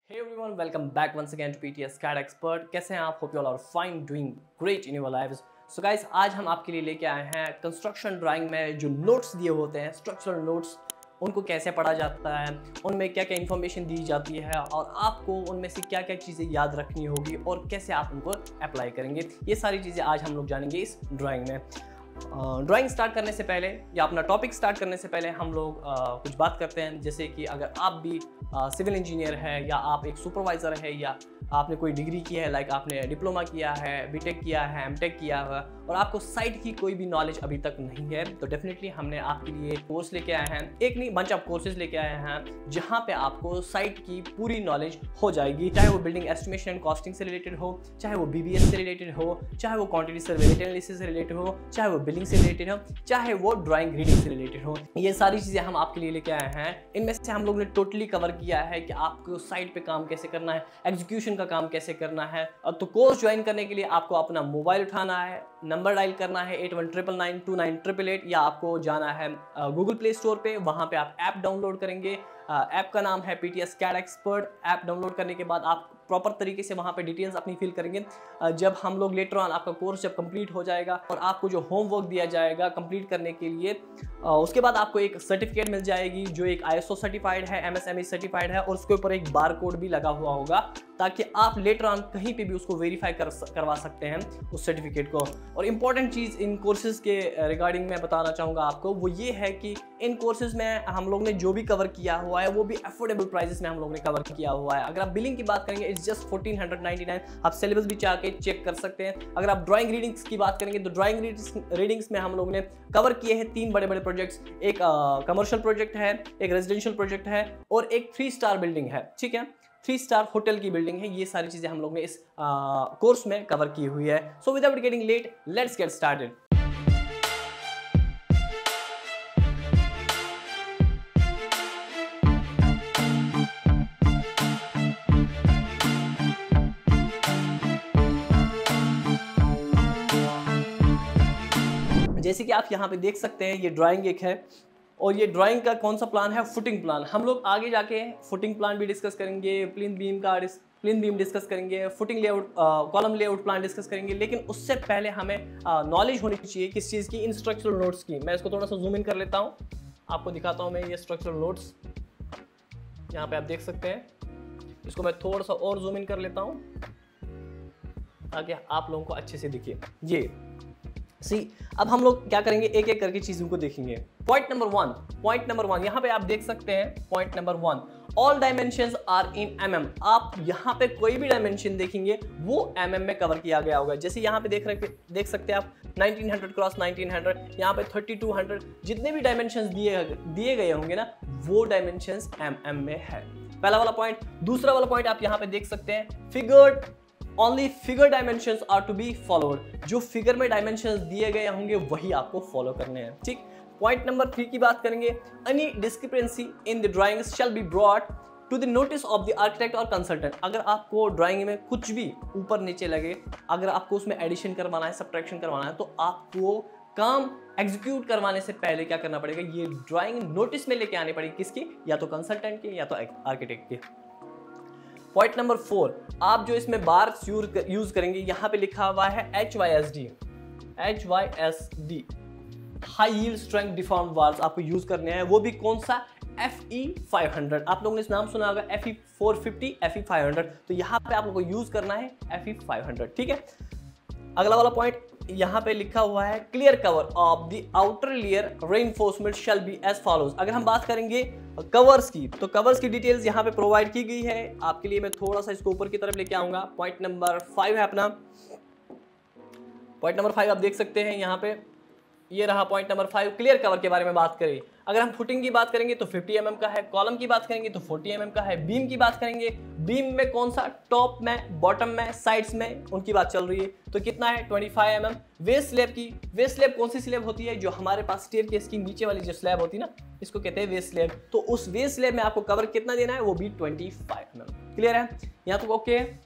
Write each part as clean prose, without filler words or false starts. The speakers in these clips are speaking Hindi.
Hey everyone, welcome back once again to PTS CAD Expert। कैसे हैं आप? Hope you all are fine, doing great in your lives। So guys, आज हम आपके लिए लेके आए हैं कंस्ट्रक्शन ड्राइंग में जो नोट्स दिए होते हैं, स्ट्रक्चरल नोट्स, उनको कैसे पढ़ा जाता है, उनमें क्या क्या इन्फॉर्मेशन दी जाती है और आपको उनमें से क्या क्या चीज़ें याद रखनी होगी और कैसे आप उनको अप्लाई करेंगे। ये सारी चीज़ें आज हम लोग जानेंगे इस ड्राइंग में। ड्राइंग स्टार्ट करने से पहले या अपना टॉपिक स्टार्ट करने से पहले हम लोग कुछ बात करते हैं, जैसे कि अगर आप भी सिविल इंजीनियर है या आप एक सुपरवाइज़र है या आपने कोई डिग्री की है, लाइक आपने डिप्लोमा किया है, बीटेक किया है, एमटेक किया है और आपको साइट की कोई भी नॉलेज अभी तक नहीं है, तो डेफिनेटली हमने आपके लिए कोर्स लेके आए हैं। एक नहीं, बंच ऑफ कोर्सेज लेके आए हैं जहाँ पे आपको साइट की पूरी नॉलेज हो जाएगी, चाहे वो बिल्डिंग एस्टिमेशन एंड कॉस्टिंग से रिलेटेड हो, चाहे वो बीबीएस से रिलेटेड हो, चाहे वो क्वांटिटी सर्वेलेंस एनालिसिस से रिलेटेड हो, चाहे वो बिलिंग से रिलेटेड हो, चाहे वो ड्राइंग रीडिंग से रिलेटेड हो। ये सारी चीज़ें हम आपके लिए लेके आए हैं। इनमें से हम लोग ने टोटली कवर किया है कि आपको साइट पे काम कैसे करना है, एग्जीक्यूशन का काम कैसे करना है। तो कोर्स ज्वाइन करने के लिए आपको अपना मोबाइल उठाना है, नंबर डायल करना है 8199298888 या आपको जाना है गूगल प्ले स्टोर पे, वहाँ पे आप ऐप डाउनलोड करेंगे। ऐप का नाम है PTS CAD expert. App download करने के बाद आप प्रॉपर तरीके से वहाँ पे डिटेल्स अपनी फिल करेंगे। जब हम लोग लेटर ऑन आपका कोर्स जब कंप्लीट हो जाएगा और आपको जो होमवर्क दिया जाएगा कंप्लीट करने के लिए, उसके बाद आपको एक सर्टिफिकेट मिल जाएगी जो एक ISO सर्टिफाइड है, MSME सर्टिफाइड है और उसके ऊपर एक बार कोड भी लगा हुआ होगा ताकि आप लेटर ऑन कहीं पे भी उसको वेरीफाई करवा सकते हैं उस सर्टिफिकेट को। और इम्पॉर्टेंट चीज़ इन कोर्सेज़ के रिगार्डिंग मैं बताना चाहूँगा आपको, वो ये है कि इन कोर्सेज़ में हम लोग ने जो भी कवर किया हुआ है वो भी अफोर्डेबल प्राइसेस में हम लोग ने कवर किया हुआ है। अगर आप बिलिंग की बात करेंगे इट्स जस्ट 1499। आप सिलेबस भी चाह के चेक कर सकते हैं। अगर आप ड्राइंग रीडिंग्स की बात करेंगे तो ड्राइंग रीडिंग्स में हम लोग ने कवर किए हैं 3 बड़े बड़े प्रोजेक्ट्स। एक कमर्शियल प्रोजेक्ट है, एक रेजिडेंशियल प्रोजेक्ट है और एक 3 स्टार बिल्डिंग है। ठीक है, 3 स्टार होटल की बिल्डिंग है। ये सारी चीज़ें हम लोग ने इस कोर्स में कवर की हुई है। So without getting late, let's get started. जैसे कि आप यहाँ पे देख सकते हैं, ये ड्राइंग एक है और ये ड्राइंग का कौन सा प्लान है, फुटिंग प्लान। हम लोग आगे जाके फुटिंग प्लान भी डिस्कस करेंगे, प्लिंथ बीम डिस्कस करेंगे, footing layout, column layout plan discuss करेंगे। लेकिन उससे पहले हमें नॉलेज होनी चाहिए किस चीज़ की, इन स्ट्रक्चरल नोट्स की। मैं इसको थोड़ा सा जूम इन कर लेता हूँ, आपको दिखाता हूँ। मैं ये स्ट्रक्चरल नोट्स यहाँ पे आप देख सकते हैं, इसको मैं थोड़ा सा और जूम इन कर लेता हूँ ताकि आप लोगों को अच्छे से दिखे। ये अब हम लोग क्या करेंगे, एक एक करके चीजों को देखेंगे। पॉइंट नंबर वन यहाँ पे आप देख सकते हैं। Point number 1, all dimensions are in mm। आप यहाँ पे कोई भी डायमेंशन देखेंगे वो mm में कवर किया गया होगा। जैसे यहाँ पे देख सकते हैं आप 1900 क्रॉस 1900, यहाँ पे 3200, जितने भी डायमेंशंस दिए गए होंगे ना, वो डायमेंशंस mm में है। पहला वाला पॉइंट। दूसरा वाला पॉइंट आप यहाँ पे देख सकते हैं, figured only figure dimensions are to be followed. जो फिगर में डायमेंशंस दिए गए होंगे वही आपको फॉलो करने हैं। ठीक। पॉइंट नंबर 3 की बात करेंगे, any discrepancy in the drawings shall be brought to the notice of the architect और कंसल्टेंट। अगर आपको ड्राइंग में कुछ भी ऊपर नीचे लगे, अगर आपको उसमें एडिशन करवाना है, सबट्रैक्शन करवाना है, तो आपको काम एग्जीक्यूट करवाने से पहले क्या करना पड़ेगा, ये ड्राइंग नोटिस में लेके आनी पड़ेगी। किसकी? या तो कंसल्टेंट के या तो आर्किटेक्ट के। पॉइंट नंबर 4, आप जो इसमें बार्स यूज करेंगे, यहाँ पे लिखा हुआ है HYSD, high yield strength deformed bars आपको यूज करने हैं। वो भी कौन सा? FE 500। आप लोगों ने इस नाम सुना होगा, FE 450, FE 500। तो यहाँ पे आप लोगों को यूज करना है FE 500। ठीक है। अगला वाला पॉइंट यहाँ पे लिखा हुआ है, clear cover of the outer layer reinforcement shall be as follows. अगर हम बात करेंगे कवर्स की, तो कवर्स की डिटेल्स यहाँ पे प्रोवाइड की गई है आपके लिए। मैं थोड़ा सा इसको ऊपर की तरफ लेके आऊंगा। पॉइंट नंबर 5 है अपना। पॉइंट नंबर 5 आप देख सकते हैं यहाँ पे, ये रहा पॉइंट नंबर 5। क्लियर कवर के बारे में बात करें, अगर हम फुटिंग की बात करेंगे तो 50 mm का है, कॉलम की बात करेंगे तो 40 mm का है, बीम की बात करेंगे, बीम में कौन सा, टॉप में, बॉटम में, साइड्स में, उनकी बात चल रही है, तो कितना है 25 mm। वेस्ट स्लैब की, वेस्ट स्लैब कौन सी स्लैब होती है, जो हमारे पास स्टेयरकेस की नीचे वाली जो स्लैब होती है ना, इसको कहते हैं वेस्ट स्लैब। तो उस वेस्ट स्लैब में आपको कवर कितना देना है, वो भी 25 mm। क्लियर है? यहाँ तक ओके है।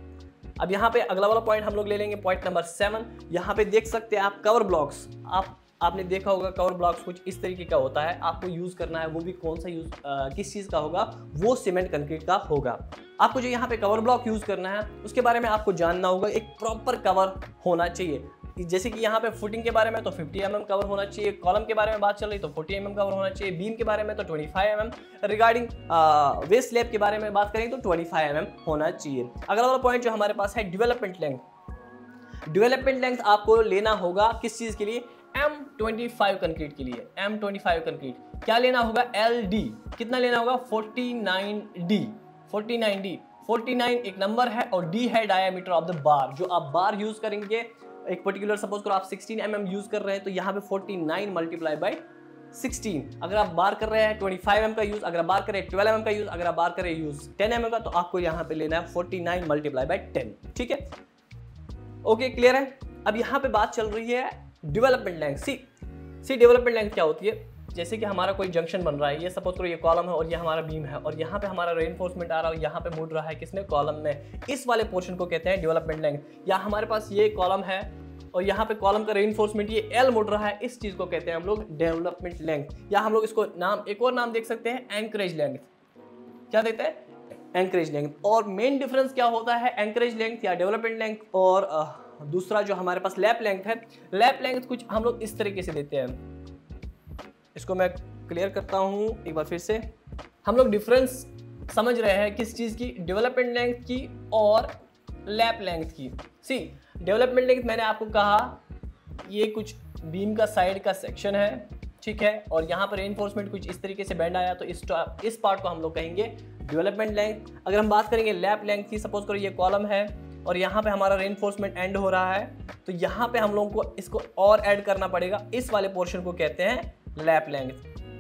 अब यहाँ पे अगला वाला पॉइंट हम लोग ले लेंगे, पॉइंट नंबर 7। यहाँ पे देख सकते हैं आप कवर ब्लॉक्स। आप आपने देखा होगा कवर ब्लॉक्स कुछ इस तरीके का होता है, आपको यूज करना है वो भी कौन सा यूज किस चीज का होगा, वो सीमेंट कंक्रीट का होगा। आपको जो यहाँ पे कवर ब्लॉक यूज करना है उसके बारे में आपको जानना होगा, एक प्रॉपर कवर होना चाहिए। जैसे कि यहाँ पे फुटिंग के बारे में तो 50 mm कवर होना चाहिए, कॉलम के बारे में बात चल रही तो 40 mm कवर होना चाहिए, बीम के बारे में तो 25 mm, रिगार्डिंग वेस्ट स्लैब के बारे में बात करें तो 25 mm होना चाहिए। अगला वाला पॉइंट जो हमारे पास है डेवलपमेंट लेंथ। डेवलपमेंट लेंथ आपको लेना होगा किस चीज के लिए, M25 कंक्रीट के लिए। M25 कंक्रीट क्या लेना होगा, LD कितना लेना होगा, 49D। 49 एक नंबर है और D है डायमीटर ऑफ द बार। जो आप बार यूज करेंगे एक पर्टिकुलर, सपोज करो आप 16 mm यूज कर रहे हैं तो यहाँ पे 49 मल्टीप्लाई बाय 16। अगर आप बार कर रहे हैं 25 mm का यूज, अगर आप बार करें 12 mm का यूज, अगर आप बार करें यूज 10 mm का, तो आपको यहाँ पे लेना है 49 मल्टीप्लाई बाय 10। ठीक है, ओके क्लियर है। अब यहाँ पे बात चल रही है development length. See development length क्या होती है, जैसे कि हमारा कोई जंक्शन बन रहा है, ये सपोज करो ये कॉलम है और ये हमारा बीम है और यहाँ पे हमारा रेनफोर्समेंट आ रहा है, यहाँ पे मुड़ रहा है किसने, कॉलम में। इस वाले पोर्शन को कहते हैं डेवलपमेंट लेंथ। या हमारे पास ये कॉलम है और यहाँ पे कॉलम का रेनफोर्समेंट ये L मुड़ रहा है, इस चीज को कहते हैं हम लोग डेवलपमेंट लेंथ। या हम लोग इसको नाम एक और नाम देख सकते हैं, एंकरेज लेंथ। क्या देते हैं, एंकरेज लेंथ। और मेन डिफरेंस क्या होता है एंकरेज लेंथ या डेवलपमेंट लेंथ और दूसरा जो हमारे पास लैप लेंथ है। लैप लेंथ कुछ हम लोग इस तरीके से देते हैं, इसको मैं क्लियर करता हूं एक बार फिर से। हम लोग डिफरेंस समझ रहे हैं किस चीज की, डेवलपमेंट लेंथ की और लैप लेंथ की। सी डेवलपमेंट लेंथ मैंने आपको कहा ये कुछ बीम का साइड का सेक्शन है, ठीक है, और यहाँ पर रेनफोर्समेंट कुछ इस तरीके से बैंड आया तो इस पार्ट को हम लोग कहेंगे डेवलपमेंट लेंथ। अगर हम बात करेंगे लैप लेंथ की, सपोज करो ये कॉलम है और यहाँ पे हमारा रेनफोर्समेंट एंड हो रहा है, तो यहाँ पे हम लोगों को इसको और ऐड करना पड़ेगा, इस वाले पोर्शन को कहते हैं लैप लेंथ।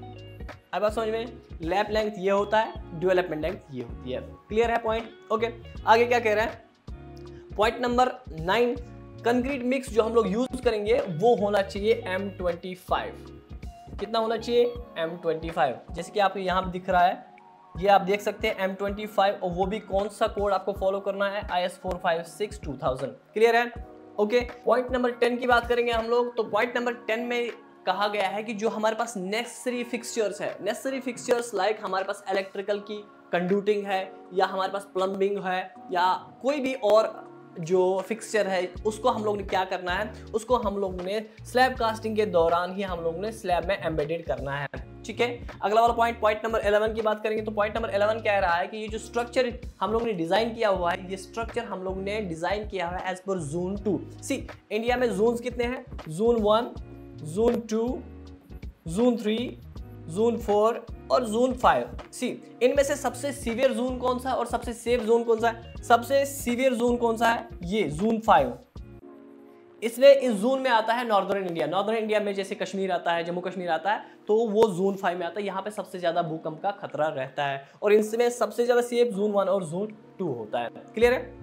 अब बात समझ में, लैप लेंथ ये होता है, डेवलपमेंट लेंथ ये होती है। क्लियर है पॉइंट, ओके। आगे क्या कह रहे हैं, पॉइंट नंबर 9, कंक्रीट मिक्स जो हम लोग यूज करेंगे वो होना चाहिए M25। कितना होना चाहिए, M25। जैसे कि आपको यहाँ दिख रहा है, ये आप देख सकते हैं M25, और वो भी कौन सा कोड आपको फॉलो करना है, IS 456-2000। क्लियर है, ओके। पॉइंट नंबर 10 की बात करेंगे हम लोग, तो पॉइंट नंबर 10 में कहा गया है कि जो हमारे पास नेसेसरी फिक्सचर्स है, नेसेसरी फिक्सचर्स लाइक हमारे पास इलेक्ट्रिकल की कंडक्टिंग है, या हमारे पास प्लम्बिंग है, या कोई भी और जो फिक्सचर है, उसको हम लोग ने क्या करना है, उसको हम लोग ने स्लैब कास्टिंग के दौरान ही हम लोग ने स्लैब में एम्बेडेड करना है। ठीक है, अगला वाला पॉइंट, पॉइंट नंबर 11 की बात करेंगे, तो पॉइंट नंबर 11 कह रहा है कि ये जो स्ट्रक्चर हम लोग ने डिजाइन किया हुआ है, ये स्ट्रक्चर हम लोग ने डिजाइन किया हुआ है as per zone 2। See India में जोन्स कितने हैं, जोन 1, जोन 2, जोन 3, जोन 4 और जोन 5। सी इनमें से सबसे सीवियर जोन कौन सा है और सबसे सेफ जोन कौन सा है, सबसे सीवियर जोन कौन सा है, ये जोन 5। इसलिए इस जोन में आता है नॉर्दर्न इंडिया। नॉर्दर्न इंडिया में जैसे कश्मीर आता है, जम्मू कश्मीर आता है, तो वो जोन 5 में आता है। यहाँ पे सबसे ज्यादा भूकंप का खतरा रहता है और इनमें सबसे ज्यादा सेफ जोन 1 और जोन 2 होता है। क्लियर है,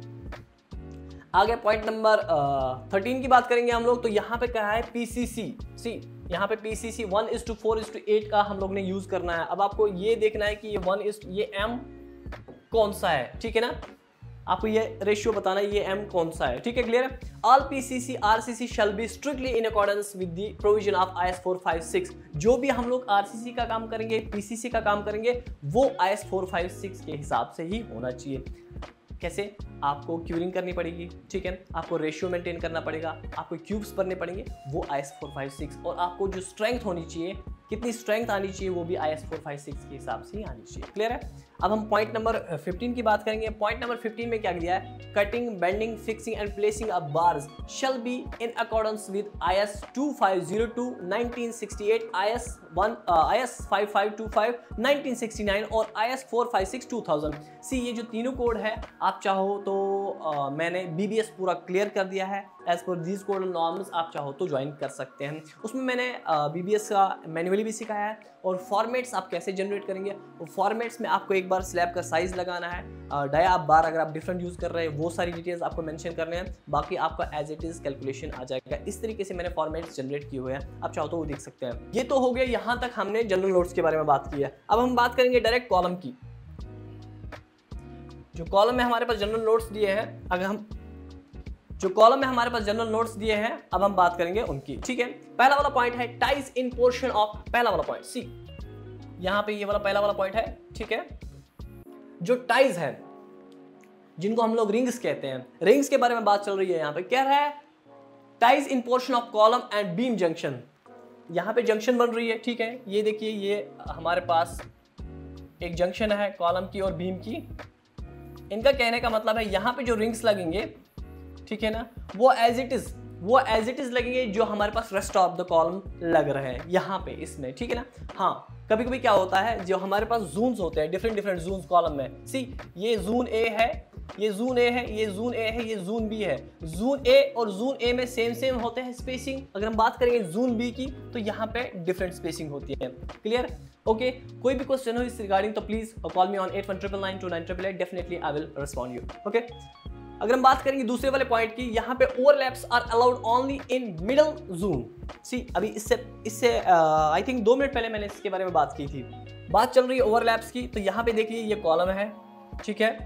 आगे पॉइंट नंबर 13 की बात करेंगे हम लोग, तो यहाँ पे कहा है PCC। सी यहाँ पे PCC 1:4:8 का हम लोग ने यूज करना है। अब आपको ये देखना है कि ये M कौन सा है, ठीक है ना, आपको ये रेशियो बताना है ये M कौन सा है, ठीक है, क्लियर है। All PCC RCC shall be strictly in accordance with the provision of IS 456। जो भी हम लोग RCC का काम करेंगे, PCC का काम करेंगे, वो IS 456 के हिसाब से ही होना चाहिए। कैसे, आपको क्यूरिंग करनी पड़ेगी, ठीक है, आपको रेशियो मेंटेन करना पड़ेगा, आपको क्यूब्स भरने पड़ेंगे, वो IS 456, और आपको जो स्ट्रेंथ होनी चाहिए, कितनी स्ट्रेंथ आनी चाहिए, वो भी IS 456 के हिसाब से ही आनी चाहिए। क्लियर है। अब हम पॉइंट नंबर 15 की बात करेंगे। पॉइंट नंबर 15 में क्या दिया है, cutting, bending, fixing and placing of bars shall be in accordance with IS 2502-1968, IS 5525-1969 और IS 456-2000। सी ये जो तीनों कोड है, आप चाहो तो मैंने BBS पूरा क्लियर कर दिया है एज पर दीज कोड नॉर्म्स, आप चाहो तो ज्वाइन कर सकते हैं। उसमें मैंने BBS का मैन्युअली भी सिखाया है और फॉर्मेट्स आप कैसे जनरेट करेंगे। वो फॉर्मेट्स में आपको एक बार स्लैब का साइज लगाना है, डाया आप बार अगर आप डिफरेंट यूज कर रहे हैं, वो सारी डिटेल्स आपको मेंशन करने हैं, बाकी आपका एज इट इज कैलकुलेशन आ जाएगा। इस तरीके से मैंने फॉर्मेट्स जनरेट किए हुए हैं, आप चाहो तो वो देख सकते हैं। ये तो हो गया, यहाँ तक हमने जनरल नोट्स के बारे में बात की है। अब हम बात करेंगे डायरेक्ट कॉलम की। जो कॉलम में हमारे पास जनरल नोट्स दिए हैं, अगर हम जो कॉलम में हमारे पास जनरल नोट्स दिए हैं अब हम बात करेंगे उनकी, ठीक है। पहला वाला पॉइंट है टाइज इन पोर्शन ऑफ, पहला वाला पॉइंट सी, यहां पे ये वाला पहला वाला पॉइंट है, ठीक है। जो टाइज है जिनको हम लोग रिंग्स कहते हैं, रिंग्स के बारे में बात चल रही है। यहां पे कह रहा है ties in portion of column and beam junction, यहां पे जंक्शन बन रही है, ठीक है। ये देखिए ये हमारे पास एक जंक्शन है कॉलम की और बीम की। इनका कहने का मतलब है यहां पे जो रिंग्स लगेंगे, ठीक है ना, वो एज इट इज लगेंगे जो हमारे पास रेस्ट ऑफ द कॉलम लग रहे हैं यहाँ पे इसमें, ठीक है ना। हाँ, कभी कभी क्या होता है जो हमारे पास जून्स होते हैं, डिफरेंट जून्स कॉलम में, सी ये जून ए है, ये जून ए है, ये जून ए है, ये जून बी है। जून ए और जून ए में सेम होते हैं स्पेसिंग। अगर हम बात करेंगे जून बी की तो यहाँ पे डिफरेंट स्पेसिंग होती है। क्लियर? ओके, कोई भी क्वेश्चन हो इस रिगार्डिंग तो please call me on 8199929888, definitely I will respond you. Okay, अगर हम बात करेंगे दूसरे वाले पॉइंट की, यहाँ पे overlaps are allowed only in middle zone. See अभी इससे आई थिंक 2 मिनट पहले मैंने इसके बारे में बात की थी। बात चल रही है ओवरलैप्स की, तो यहाँ पे देखिए ये कॉलम है, ठीक है।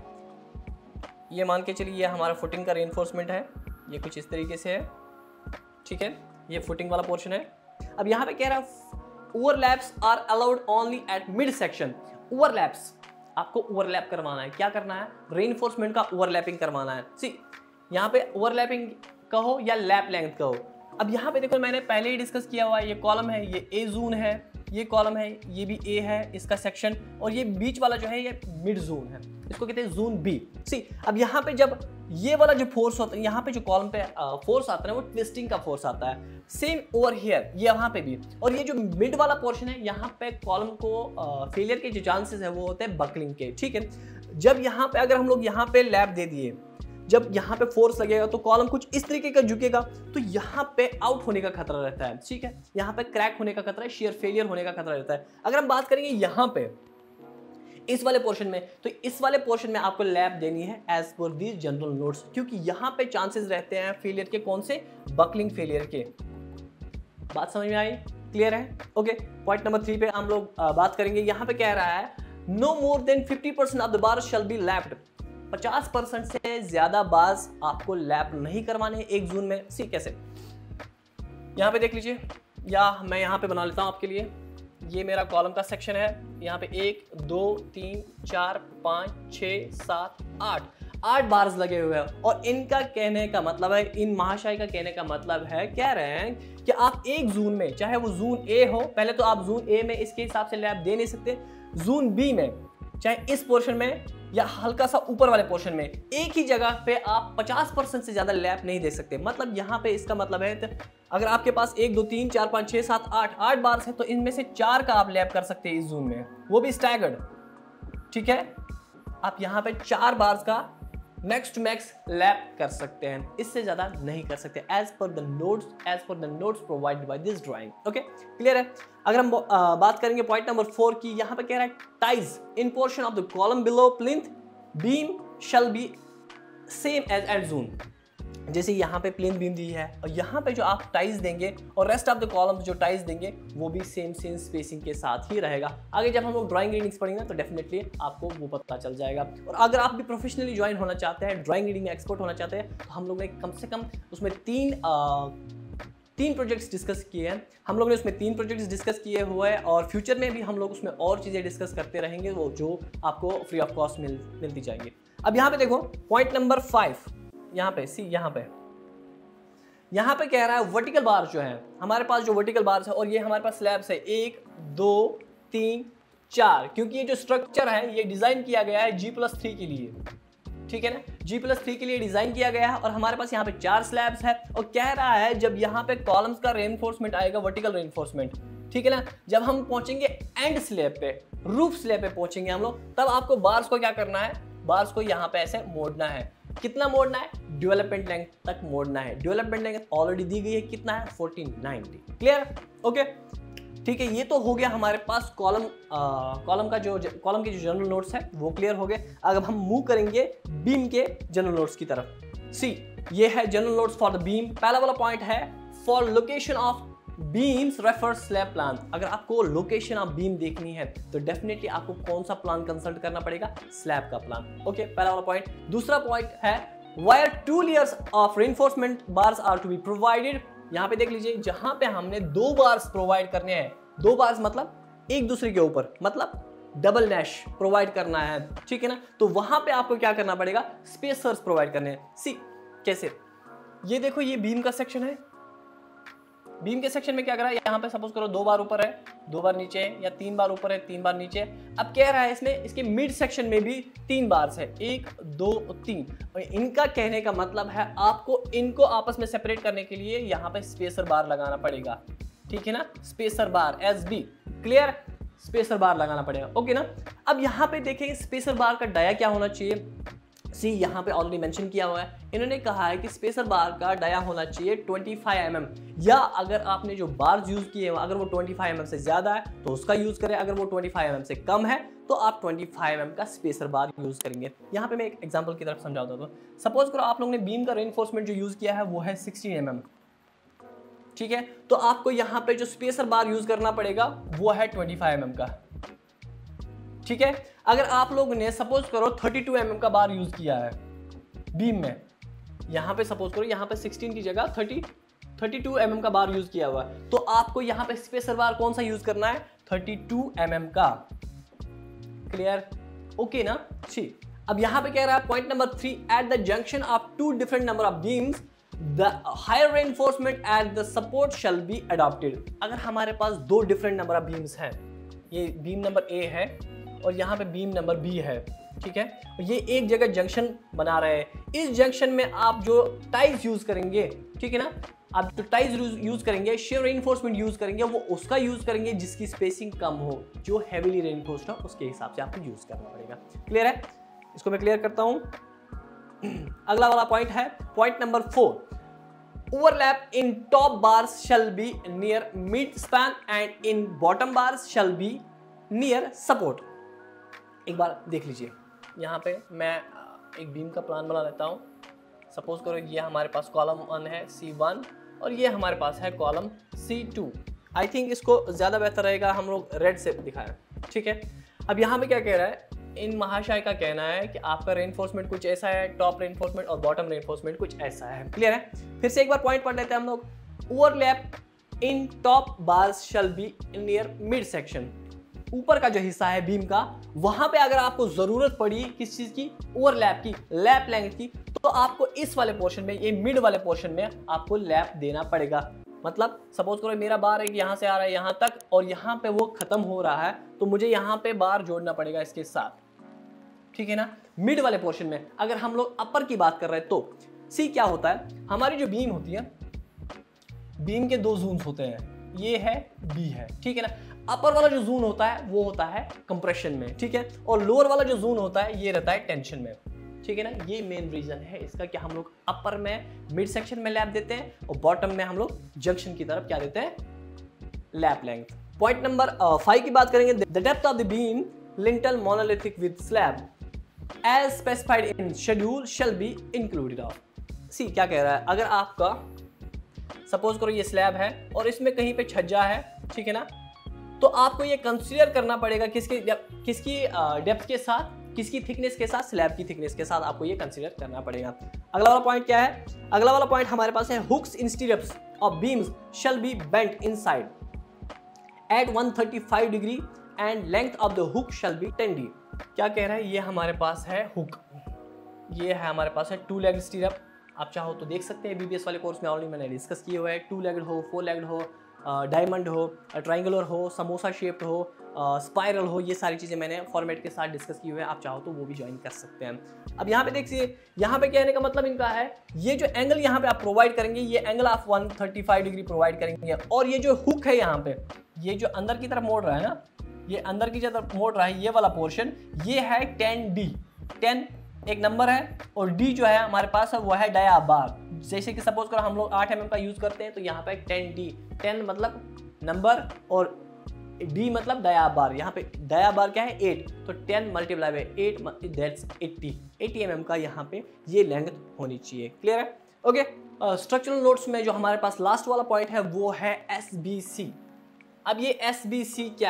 ये मान के चलिए ये हमारा फुटिंग का रेनफोर्समेंट है, ये कुछ इस तरीके से है, ठीक है। ये फुटिंग वाला पोर्शन है। अब यहाँ पे कह रहा है overlaps are allowed only at mid section. Overlaps आपको ओवरलैप करवाना है, क्या करना है, रेनफोर्समेंट का ओवरलैपिंग करवाना है। सी यहाँ पे ओवरलैपिंग कहो या लैप लेंथ कहो। अब यहाँ पे देखो मैंने पहले ही डिस्कस किया हुआ है, ये कॉलम है, ये ए जोन है, ये कॉलम है, ये भी ए है इसका सेक्शन, और ये बीच वाला जो है ये मिड जोन है, इसको कहते हैं जोन बी। सी अब यहाँ पे जब ये वाला जो फोर्स होता है, यहाँ पे जो कॉलम पे फोर्स आता है वो ट्विस्टिंग का फोर्स आता है। सेम ओवर हियर, ये वहाँ पे भी। और ये जो मिड वाला पोर्शन है, यहाँ पे कॉलम को फेलियर के जो चांसेस है वो होते हैं बकलिंग के, ठीक है। जब यहाँ पे अगर हम लोग यहाँ पे लैप दे दिए, जब यहाँ पे फोर्स लगेगा तो कॉलम कुछ इस तरीके का झुकेगा, तो यहाँ पे आउट होने का खतरा रहता है, ठीक है। यहाँ पे क्रैक होने का खतरा है, शेयर फेलियर होने का खतरा रहता है। अगर हम बात करेंगे यहाँ पे इस वाले पोर्शन में, तो इस वाले पोर्शन में आपको लैप देनी है एज पर दी जनरल नोट्स, क्योंकि यहाँ पे चांसेस रहते हैं फेलियर के, कौन से, बकलिंग फेलियर के। बात समझ में आई? क्लियर है? ओके, पॉइंट नंबर 3 पे हम लोग बात करेंगे। यहाँ पे कह रहा है no more than 50% of the bars shall be lapped. 50% से ज्यादा बार्स आपको लैप नहीं करवाने एक जून में। सी कैसे, यहाँ पे देख लीजिए, या मैं यहाँ पे बना लेता हूँ आपके लिए। ये मेरा कॉलम का सेक्शन है, यहाँ पे 1 2 3 4 5 6 7 8 बार्स लगे हुए हैं। और इनका कहने का मतलब है, इन महाशय का कहने का मतलब है, कह रहे हैं कि आप एक जून में, चाहे वो जून ए हो, पहले तो आप जून ए में इसके हिसाब से लैप दे नहीं सकते, जून बी में, चाहे इस पोर्शन में या हल्का सा ऊपर वाले पोर्शन में, एक ही जगह पे आप 50% से ज्यादा लैप नहीं दे सकते। मतलब यहाँ पे इसका मतलब है, तो अगर आपके पास 1 2 3 4 5 6 7 8 बार्स है, तो इनमें से 4 का आप लैप कर सकते हैं इस जून में, वो भी स्टैगर्ड, ठीक है। आप यहाँ पे 4 बार्स का मैक्स टू मैक्स लैप कर सकते हैं, इससे ज्यादा नहीं कर सकते, as per the notes provided by this drawing. Okay, clear है? अगर हम बात करेंगे पॉइंट नंबर 4 की, यहाँ पे कह रहा है ties in portion of the column below plinth beam shall be same as at जून। जैसे यहाँ पे प्लेन बीम दी है, और यहाँ पे जो आप टाइज देंगे और रेस्ट ऑफ द कॉलम्स जो टाइज देंगे वो भी सेम स्पेसिंग के साथ ही रहेगा। आगे जब हम लोग ड्राइंग रीडिंग्स पढ़ेंगे तो डेफिनेटली आपको वो पता चल जाएगा। और अगर आप भी प्रोफेशनली ज्वाइन होना चाहते हैं, ड्राइंग रीडिंग में एक्सपर्ट होना चाहते हैं, तो हम लोग ने कम से कम उसमें तीन प्रोजेक्ट्स डिस्कस किए हैं। हम लोग ने उसमें 3 प्रोजेक्ट्स डिस्कस किए हुए हैं, और फ्यूचर में भी हम लोग उसमें और चीज़ें डिस्कस करते रहेंगे, वो जो आपको फ्री ऑफ कॉस्ट मिलती जाएंगी। अब यहाँ पे देखो पॉइंट नंबर 5, यहाँ पे सी, यहाँ पे कह रहा है वर्टिकल बार जो है हमारे पास, जो वर्टिकल बार्स है, और ये हमारे पास स्लैब्स है 1 2 3 4, क्योंकि ये जो स्ट्रक्चर है ये डिजाइन किया गया है G+3 के लिए, ठीक है ना, G+3 के लिए डिजाइन किया गया है। और हमारे पास यहाँ पे 4 स्लैब्स है, और कह रहा है जब यहाँ पे कॉलम्स का रेनफोर्समेंट आएगा, वर्टिकल रेनफोर्समेंट, ठीक है ना, जब हम पहुंचेंगे एंड स्लैब पे, रूफ स्लैब पे पहुंचेंगे हम लोग, तब आपको बार्स को क्या करना है, बार्स को यहाँ पे ऐसे मोड़ना है। कितना मोड़ना है, डेवलपमेंट लेंथ तक मोड़ना है। डेवलपमेंट लेंथ ऑलरेडी दी गई है, कितना है, 1490। क्लियर? ओके, ठीक है। ये तो हो गया हमारे पास कॉलम की जो जनरल नोट्स है वो क्लियर हो गए। अगर हम मूव करेंगे बीम के जनरल नोट्स की तरफ, सी ये है general notes for the beam. पहला वाला पॉइंट है for location of beams refer slab plan. अगर आपको लोकेशन ऑफ बीम देखनी है तो डेफिनेटली आपको कौन सा प्लान कंसल्ट करना पड़ेगा, स्लैब का प्लान। ओके, पहला वाला पॉइंट। दूसरा पॉइंट है वायर 2 layers ऑफ reinforcement bars are to be provided. यहाँ पे देख लीजिए, जहां पे हमने 2 बार्स प्रोवाइड करने हैं, 2 बार्स मतलब एक दूसरे के ऊपर, मतलब डबल नैश प्रोवाइड करना है, ठीक है ना। तो वहां पे आपको क्या करना पड़ेगा, स्पेसर्स प्रोवाइड करने हैं। सी कैसे, ये देखो ये बीम का सेक्शन है, बीम के सेक्शन में क्या करा है, यहाँ पे सपोज करो 2 बार ऊपर है, 2 बार नीचे है, या 3 बार ऊपर है, 3 बार नीचे है। अब कह रहा है इसमें इसके मिड सेक्शन में भी 3 बार्स है, 1 2 3, और इनका कहने का मतलब है आपको इनको आपस में सेपरेट करने के लिए यहाँ पे स्पेसर बार लगाना पड़ेगा, ठीक है ना। Spacer bar SB, clear, spacer bar लगाना पड़ेगा, ओके ना। अब यहाँ पे देखें स्पेसर बार का डाया क्या होना चाहिए। सी यहाँ पे ऑलरेडी मेंशन किया हुआ है, इन्होंने कहा है कि स्पेसर बार का डाया होना चाहिए 25 mm, या अगर आपने जो बार्स यूज किए हैं अगर वो 25 mm से ज्यादा है तो उसका यूज करें, अगर वो 25 mm से कम है तो आप 25 mm का स्पेसर बार यूज करेंगे। यहाँ पे मैं एक एग्जांपल की तरफ समझाता हूँ। सपोज करो आप लोगों ने बीम का रेनफोर्समेंट जो यूज किया है वो है 16 mm, ठीक है, तो आपको यहाँ पे जो स्पेसर बार यूज करना पड़ेगा वो है 25 mm का, ठीक है। अगर आप लोग ने सपोज करो 32 mm का बार यूज किया है बीम में, यहाँ पे सपोज करो यहाँ पे 16 की जगह 32 mm का बार यूज किया हुआ है, तो आपको यहाँ पे स्पेसर बार कौन सा यूज करना है, 32 mm का, क्लियर, ओके ना। ठीक, अब यहाँ पे कह रहा है point number 3, at the junction of 2 different number of beams the higher reinforcement at the support shall be adopted. अगर हमारे पास 2 डिफरेंट नंबर ऑफ बीम्स हैं, ये बीम नंबर A है और यहाँ पे बीम नंबर B है, ठीक है, ये एक जगह जंक्शन बना रहे हैं। इस जंक्शन में आप जो टाइज यूज करेंगे, ठीक है ना, आप जो टाइज यूज करेंगे, शेयर रेनफोर्समेंट यूज करेंगे, वो उसका यूज करेंगे जिसकी स्पेसिंग कम हो, जो हेवीली रेनफोर्स्ड हो उसके हिसाब से आपको यूज करना पड़ेगा, क्लियर है। इसको मैं क्लियर करता हूं। अगला वाला पॉइंट है point number 4, overlap in top bars shall be near mid span and in bottom bars shall be near support. एक बार देख लीजिए, यहाँ पे मैं एक बीम का प्लान बना लेता हूँ। सपोज करो ये हमारे पास कॉलम 1 है C1 और ये हमारे पास है कॉलम C2। आई थिंक इसको ज़्यादा बेहतर रहेगा हम लोग रेड से दिखाएं, ठीक है। अब यहाँ पे क्या कह रहा है, इन महाशय का कहना है कि आपका रेनफोर्समेंट कुछ ऐसा है, टॉप रेनफोर्समेंट और बॉटम रेनफोर्समेंट कुछ ऐसा है, क्लियर है। फिर से एक बार पॉइंट पढ़ लेते हैं हम लोग। Overlap in top bars shall be near mid section, ऊपर का जो हिस्सा है बीम का, वहां पे अगर आपको जरूरत पड़ी किस चीज की, ओवरलैप की, लैप लेंथ की, तो आपको इस वाले पोर्शन में, ये मिड वाले पोर्शन में आपको लैप देना पड़ेगा। मतलब सपोज करो मेरा बार एक यहाँ से आ रहा है यहाँ तक और यहाँ पे वो खत्म हो रहा है, तो मुझे यहाँ पे बार जोड़ना पड़ेगा इसके साथ, ठीक है ना, मिड वाले पोर्शन में। अगर हम लोग अपर की बात कर रहे हैं तो सी क्या होता है, हमारी जो बीम होती है, बीम के 2 जोन्स होते हैं, ये है B है, ठीक है ना। अपर वाला जो जोन होता है वो होता है कंप्रेशन में, ठीक है, और लोअर वाला जो जोन होता है ये रहता है टेंशन में, ठीक है ना। ये मेन रीजन है इसका कि हम लोग अपर में मिड सेक्शन में लैप देते हैं और बॉटम में हम लोग जंक्शन की तरफ क्या देते हैं, लैप लेंथ। पॉइंट नंबर 5 की बात करेंगे, the depth of the beam lintel monolithic with slab as specified in schedule shall be included of. See क्या कह रहा है, अगर आपका सपोज करो ये स्लैब है और इसमें कहीं पे छज्जा है, ठीक है ना, तो आपको ये कंसीडर करना पड़ेगा किसकी डेप्थ के साथ, किसकी थिकनेस के साथ, स्लैब की थिकनेस के साथ आपको ये कंसीडर करना पड़ेगा। अगला वाला पॉइंट क्या है, अगला वाला पॉइंट हमारे पास है, hooks in stirrups of beams shall be bent inside at 135 degree and length of the hook shall be 10 d। क्या कह रहा है, ये हमारे पास है हुक, ये है हमारे पास है 2 लेग स्टीरअप। आप चाहो तो देख सकते हैं, BBS वाले कोर्स में ऑलरेडी मैंने डिस्कस किए हुए हैं, 2 लेग्ड हो, 4 लेग्ड हो, डायमंड हो, ट्राइंगुलर हो, समोसा शेप्ड हो, स्पाइरल हो, ये सारी चीज़ें मैंने फॉर्मेट के साथ डिस्कस किए हुए हैं, आप चाहो तो वो भी ज्वाइन कर सकते हैं। अब यहाँ पे देखिए, यहाँ पे कहने का मतलब इनका है, ये जो एंगल यहाँ पे आप प्रोवाइड करेंगे, ये एंगल आप 135 डिग्री प्रोवाइड करेंगे, और ये जो हुक है यहाँ पे, ये जो अंदर की तरफ मोड़ रहा है ना, ये अंदर की तरफ मोड़ रहा है, ये वाला पोर्शन, ये है 10D। 10 एक नंबर है और D जो है हमारे पास है वो है डाया बार। जैसे कि सपोज करो हम लोग 8 mm का यूज करते हैं, तो यहाँ पे 10D, 10 मतलब नंबर और D मतलब डाया बार। यहाँ पे डाया बार क्या है, 8, तो 10 मल्टीप्लाई बाय 8 दैट्स 80 mm का यहाँ पे ये लेंथ होनी चाहिए, क्लियर है। ओके, स्ट्रक्चरल नोट्स में जो हमारे पास लास्ट वाला पॉइंट है वो है SBC। अब ये SBC क्या है,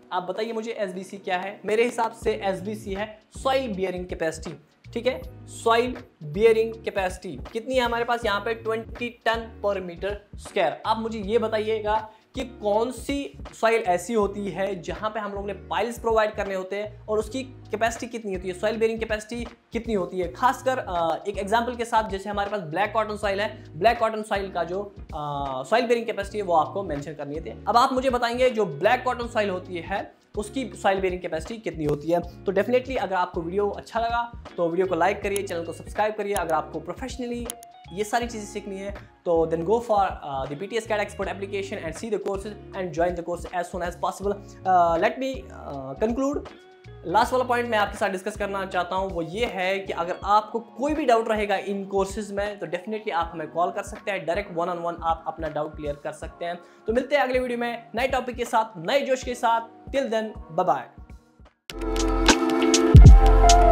आप बताइए मुझे SBC क्या है। मेरे हिसाब से SBC है सॉइल बियरिंग कैपेसिटी। ठीक है, सॉइल बियरिंग कैपेसिटी कितनी है हमारे पास यहाँ पे 20 टन पर मीटर स्क्वायर। आप मुझे ये बताइएगा कि कौन सी सॉइल ऐसी होती है जहां पे हम लोग ने पाइल्स प्रोवाइड करने होते हैं और उसकी कैपेसिटी कितनी होती है, सॉइल बेयरिंग कैपेसिटी कितनी होती है। खासकर एक एग्जांपल के साथ, जैसे हमारे पास ब्लैक कॉटन सॉइल है, ब्लैक कॉटन सॉइल का जो सॉइल बेयरिंग कैपेसिटी है वो आपको मेंशन करनी है। अब आप मुझे बताएंगे जो ब्लैक कॉटन सॉइल होती है उसकी सॉइल बेयरिंग कैपेसिटी कितनी होती है। तो डेफिनेटली अगर आपको वीडियो अच्छा लगा तो वीडियो को लाइक करिए, चैनल को सब्सक्राइब करिए। अगर आपको प्रोफेशनली ये सारी चीज़ें सीखनी है तो then go for the PTS CAD Expert application and see the courses and join the course as soon as possible. Let me conclude. Last वाला पॉइंट मैं आपके साथ डिस्कस करना चाहता हूँ वो ये है कि अगर आपको कोई भी डाउट रहेगा इन कोर्सेज में तो डेफिनेटली आप हमें कॉल कर सकते हैं, डायरेक्ट 1-on-1 आप अपना डाउट क्लियर कर सकते हैं। तो मिलते हैं अगले वीडियो में नए टॉपिक के साथ, नए जोश के साथ। Till then bye bye.